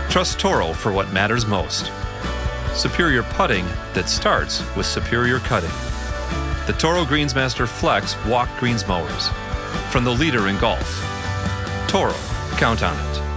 Trust Toro for what matters most. Superior putting that starts with superior cutting. The Toro Greensmaster Flex Walk Greens Mowers. From the leader in golf. Toro, count on it.